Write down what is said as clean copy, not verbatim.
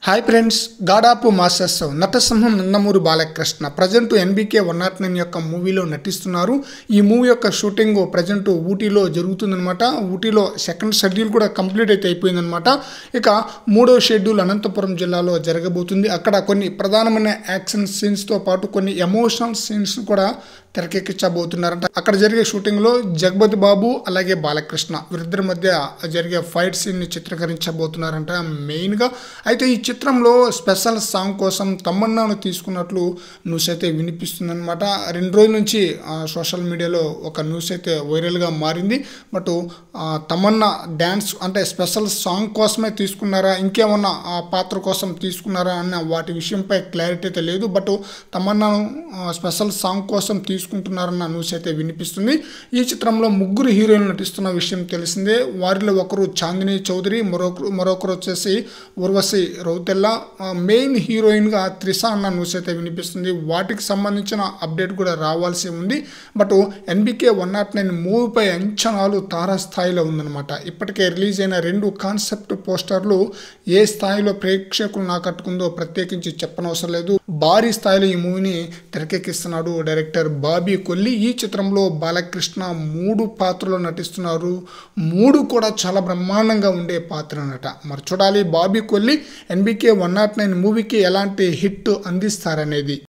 Hi friends, గాడాపు masters నటసింహం Nandamuri Balakrishna present NBK 109 యొక్క మూవీలో నటిస్తున్నారు. ఈ మూవీ యొక్క షూటింగ్ ప్రజెంట్ ఊటీలో జరుగుతుందన్నమాట. ఊటీలో సెకండ్ షెడ్యూల్ కూడా కంప్లీట్ అయితే అయిపోయిందనమాట. ఇక మూడో షెడ్యూల్ అనంతపురం జిల్లాలో జరగబోతుంది. అక్కడ కొన్ని ప్రధానమైన యాక్షన్ సీన్స్తో పాటు కొన్ని ఎమోషనల్ సీన్స్ కూడా తెరకెక్కించబోతున్నారంట. అక్కడ జరిగే షూటింగ్లో జగపతి బాబు అలాగే బాలకృష్ణ వీరిద్దరి మధ్య జరిగే ఫైట్ సీన్ని చిత్రీకరించబోతున్నారంట మెయిన్గా. అయితే ఈ చిత్రంలో స్పెషల్ సాంగ్ కోసం తమన్నాను తీసుకున్నట్లు న్యూస్ అయితే వినిపిస్తుందన్నమాట. 2 రోజుల నుంచి సోషల్ మీడియాలో ఒక న్యూస్ అయితే వైరల్గా మారింది. బట్ తమన్నా డ్యాన్స్ అంటే స్పెషల్ సాంగ్ కోసమే తీసుకున్నారా, ఇంకేమన్నా ఆ పాత్ర కోసం తీసుకున్నారా అన్న వాటి విషయంపై క్లారిటీ అయితే లేదు. బట్ తమన్నాను స్పెషల్ సాంగ్ కోసం తీసుకుంటున్నారన్న న్యూస్ అయితే వినిపిస్తుంది. ఈ చిత్రంలో 3 హీరోయిన్లు నటిస్తున్న విషయం తెలిసిందే. వారిలో ఒకరు చాందిని చౌదరి, మరొకరు వచ్చేసి ఉర్వశి రౌతెల్లా. మెయిన్ హీరోయిన్గా త్రిష అన్న న్యూస్ అయితే వినిపిస్తుంది. వాటికి సంబంధించిన అప్డేట్ కూడా రావాల్సి ఉంది. బట్ ఎన్బీకే 109 మూవీపై అంచనాలు తారాస్థాయిలో ఉందన్నమాట. ఇప్పటికే రిలీజ్ అయిన 2 కాన్సెప్ట్ పోస్టర్లు ఏ స్థాయిలో ప్రేక్షకులను ఆకట్టుకుందో ప్రత్యేకించి చెప్పనవసరం లేదు. భారీ స్థాయిలో ఈ మూవీని తెరకెక్కిస్తున్నాడు డైరెక్టర్ బాబీ కొల్లి. ఈ చిత్రంలో బాలకృష్ణ 3 పాత్రలో నటిస్తున్నారు. 3 కూడా చాలా బ్రహ్మాండంగా ఉండే పాత్ర అన్నట. మరి చూడాలి బాబీ కొల్లి ఎన్బీకే 109 మూవీకి ఎలాంటి హిట్ అందిస్తారనేది.